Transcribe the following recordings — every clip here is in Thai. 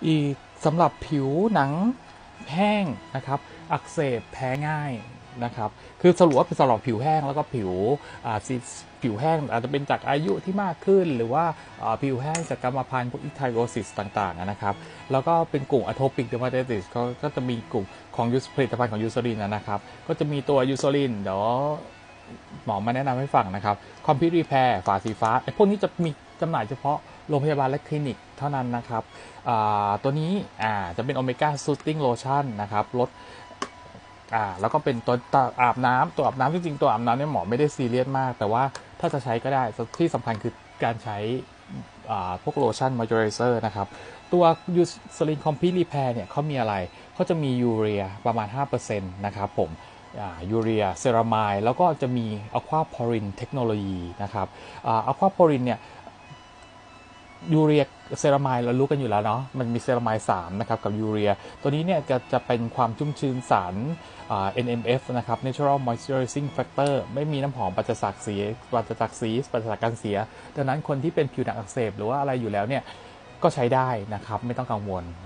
อีกสำหรับผิวหนังแห้งนะครับอักเสบแพ้ง่ายนะครับคือสรุปว่าเป็นสำหรับผิวแห้งแล้วก็ผิวผิวแห้งอาจจะเป็นจากอายุที่มากขึ้นหรือว่าผิวแห้งจากกรรมพันธุ์พวกอิไทโรซิสต่างๆนะครับแล้วก็เป็นกลุ่มอะโทปิกเดอร์มาไตติสก็จะมีกลุ่มของผลิตภัณฑ์ของยูโซลินนะครับก็จะมีตัวยูโซลินเดี๋ยวหมอมาแนะนำให้ฟังนะครับคอมพิวรีแพร์ฝาสีฟ้าไอ้พวกนี้จะมีจำหน่ายเฉพาะโรงพยาบาลและคลินิกเท่านั้นนะครับตัวนี้จะเป็นโอเมก้าซูตติ้งโลชั่นนะครับลดแล้วก็เป็นตัวอาบน้ำจริงๆตัวอาบน้ำเนี่ยหมอไม่ได้ซีเรียสมากแต่ว่าถ้าจะใช้ก็ได้ที่สำคัญคือการใช้พวกโลชั่นมอยเจอไรเซอร์นะครับตัวยูสลินคอมพลีทรีแพร์เนี่ยเขามีอะไรเขาจะมียูเรียประมาณ 5% นะครับผมยูเรียเซรามายแล้วก็จะมีอะควาพอรินเทคโนโลยีนะครับอะควาพอรินเนี่ยยูเรียเซรามายเรารู้กันอยู่แล้วเนาะมันมีเซรามาย3นะครับกับยูเรียตัวนี้เนี่ยจะเป็นความชุ่มชื้นสาร NMF นะครับ Natural Moisturizing Factor ไม่มีน้ำหอมปัจจัยสีปัจจัยการเสียดังนั้นคนที่เป็นผิวหนังอักเสบหรือว่าอะไรอยู่แล้วเนี่ยก็ใช้ได้นะครับไม่ต้องกังวล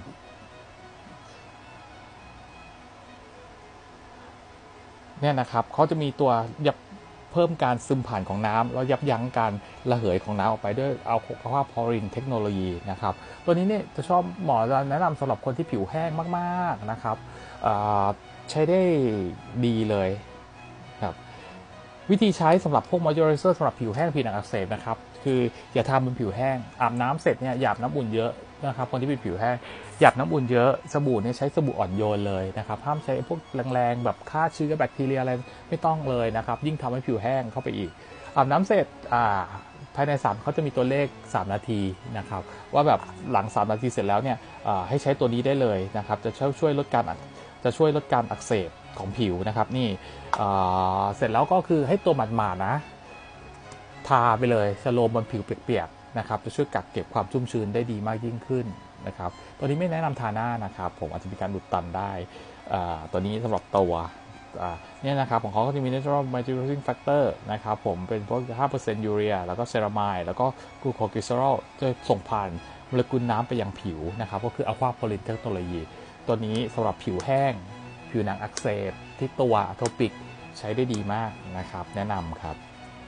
เนี่ยนะครับเขาจะมีตัวยับเพิ่มการซึมผ่านของน้ำแล้วยับยั้งการระเหยของน้ำออกไปด้วยเอาว่าพอรินเทคโนโลยีนะครับตัวนี้เนี่ยจะชอบหมอจะแนะนำสำหรับคนที่ผิวแห้งมากๆนะครับใช้ได้ดีเลยครับวิธีใช้สำหรับพวกมอยเจอไรเซอร์สำหรับผิวแห้งผิวหนังอักเสบนะครับคืออย่าทำบนผิวแห้งอาบน้ำเสร็จเนี่ยหยาบน้ำอุ่นเยอะนะครับคนที่เป็นผิวแห้งหยาบน้ำอุ่นเยอะสบู่เนี่ยใช้สบู่อ่อนโยนเลยนะครับห้ามใช้พวกแรงๆแบบฆ่าเชื้อแบคทีเรียอะไรไม่ต้องเลยนะครับยิ่งทำให้ผิวแห้งเข้าไปอีกอาบน้ำเสร็จภายใน3เขาจะมีตัวเลข3นาทีนะครับว่าแบบหลัง3นาทีเสร็จแล้วเนี่ยให้ใช้ตัวนี้ได้เลยนะครับจะช่วยลดการอักเสบของผิวนะครับนี่เสร็จแล้วก็คือให้ตัวหมาดๆนะทาไปเลยสโลมบนผิวเปียกๆนะครับจะช่วยกักเก็บความชุ่มชื้นได้ดีมากยิ่งขึ้นนะครับตัวนี้ไม่แนะนำทาหน้านะครับผมอาจจะมีการอุดตันได้ตัวนี้สำหรับตัวเนี่ยนะครับของเขาก็จะมี Natural Moisturizing Factor นะครับผมเป็นพวก 5% ยูเรียแล้วก็เซรามายแล้วก็กลูโคกิเซอรอลจะส่งผ่านโมเลกุลน้ำไปยังผิวนะครับก็คืออะควาพอรินเทคโนโลยีตัวนี้สำหรับผิวแห้งผิวหนังอักเสบที่ตัวอะโทปิกใช้ได้ดีมากนะครับแนะนำครับ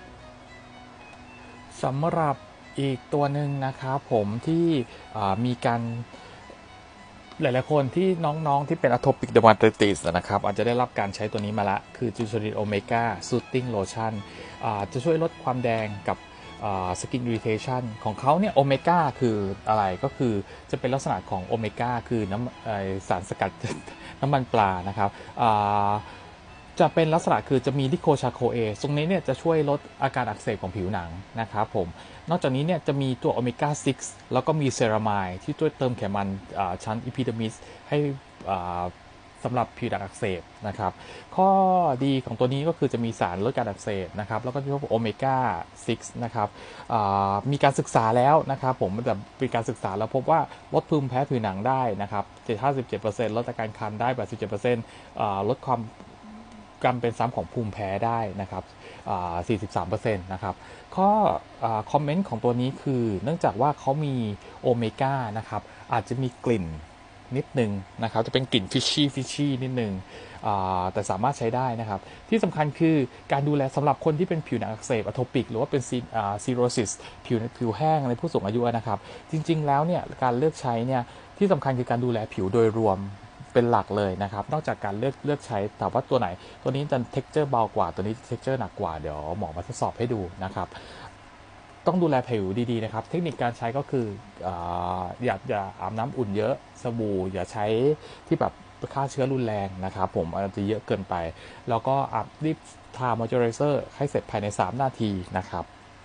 สำหรับอีกตัวหนึ่งนะครับผมที่มีการหลายๆคนที่น้องๆที่เป็น Atopic Dermatitis นะครับอาจจะได้รับการใช้ตัวนี้มาละคือจูซ o รินโอเมก้าซูตติ้งโลชั่นจะช่วยลดความแดงกับสกินอิริเทชันของเขาเนี่ยโอเมก้าคืออะไรก็คือจะเป็นลักษณะของโอเมก้าคือสารสกัด น้ำมันปลานะครับจะเป็นลักษณะคือจะมีดิโคชาโคเอตรงนี้เนี่ยจะช่วยลดอาการอักเสบของผิวหนังนะครับผมนอกจากนี้เนี่ยจะมีตัวโอเมก้า6แล้วก็มีเซรามายที่ช่วยเติมไขมันชั้นอิพิเดอร์มิสให้สำหรับผิวหนังอักเสบนะครับข้อดีของตัวนี้ก็คือจะมีสารลดการอักเสบนะครับแล้วก็ที่พวกโอเมก้า6นะครับมีการศึกษาแล้วนะครับผมแบบเป็นการศึกษาแล้วพบว่าลดภูมิแพ้ผิวหนังได้นะครับ57%ลดอาการคันได้87%ลดความการเป็นซ้ำของภูมิแพ้ได้นะครับ43%นะครับข้อคอมเมนต์ของตัวนี้คือเนื่องจากว่าเขามีโอเมก้านะครับอาจจะมีกลิ่นนิดนึงนะครับจะเป็นกลิ่นฟิชชี่นิดนึงแต่สามารถใช้ได้นะครับที่สำคัญคือการดูแลสำหรับคนที่เป็นผิวหนังอักเสบอะโทปิกหรือว่าเป็นซีโรซิสผิวแห้งในผู้สูงอายุนะครับจริงๆแล้วเนี่ยการเลือกใช้เนี่ยที่สำคัญคือการดูแลผิวโดยรวมเป็นหลักเลยนะครับนอกจากการเลือกใช้ถามว่าตัวไหนตัวนี้จะเท็กเจอร์เบากว่าตัวนี้เท็กเจอร์หนักกว่าเดี๋ยวหมอมาทดสอบให้ดูนะครับต้องดูแลผิวดีๆนะครับเทคนิคการใช้ก็คืออย่าอาบน้ำอุ่นเยอะสบู่อย่าใช้ที่แบบฆ่าเชื้อรุนแรงนะครับผมอาจจะเยอะเกินไปแล้วก็รีบทามอยเจอไรเซอร์ให้เสร็จภายใน3นาทีนะครับ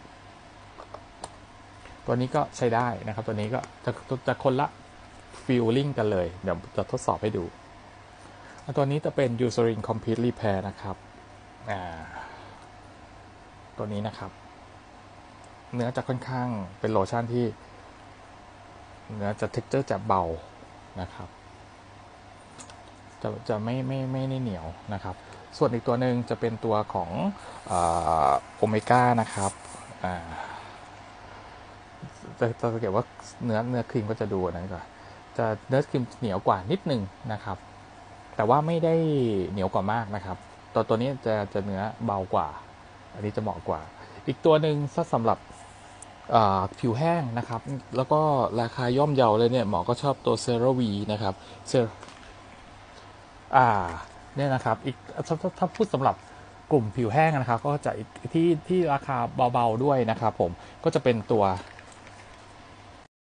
ตัวนี้ก็ใช้ได้นะครับตัวนี้ก็จะคนละฟีลลิ่งกันเลยเดี๋ยวจะทดสอบให้ดูตัวนี้จะเป็น Eucerin Complete Repair นะครับตัวนี้นะครับเนื้อจะค่อนข้างเป็นโลชั่นที่เนื้อจะเท็กเจอร์จะเบานะครับจะไม่เหนียวนะครับส่วนอีกตัวหนึ่งจะเป็นตัวของโอเมก้านะครับจะสังเกตว่าเนื้อครีมก็จะดูนั้นก่อนจะเนื้อครีมเหนียวกว่านิดนึงนะครับแต่ว่าไม่ได้เหนียวกว่ามากนะครับตัวนี้จะเนื้อเบากว่าอันนี้จะเหมาะกว่าอีกตัวหนึ่งสำหรับผิวแห้งนะครับแล้วก็ราคาย่อมเยาเลยเนี่ยหมอก็ชอบตัวเซราวีนะครับเซเนี่ยนะครับอีกถ้าพูดสำหรับกลุ่มผิวแห้งนะครับก็จะที่ราคาเบาๆด้วยนะครับผมก็จะเป็นตัว